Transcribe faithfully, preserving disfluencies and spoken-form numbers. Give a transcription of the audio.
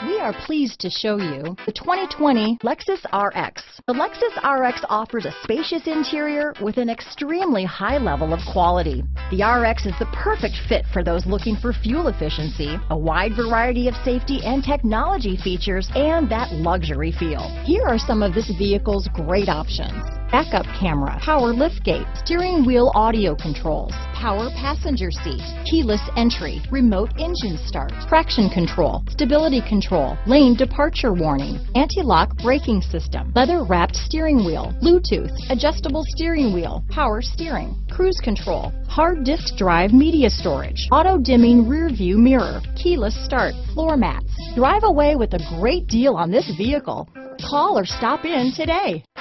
We are pleased to show you the twenty twenty Lexus R X. The Lexus R X offers a spacious interior with an extremely high level of quality. The R X is the perfect fit for those looking for fuel efficiency, a wide variety of safety and technology features, and that luxury feel. Here are some of this vehicle's great options: backup camera, power liftgate, steering wheel audio controls, power passenger seat, keyless entry, remote engine start, traction control, stability control, lane departure warning, anti-lock braking system, leather-wrapped steering wheel, Bluetooth, adjustable steering wheel, power steering, cruise control, hard disk drive media storage, auto-dimming rear view mirror, keyless start, floor mats. Drive away with a great deal on this vehicle. Call or stop in today.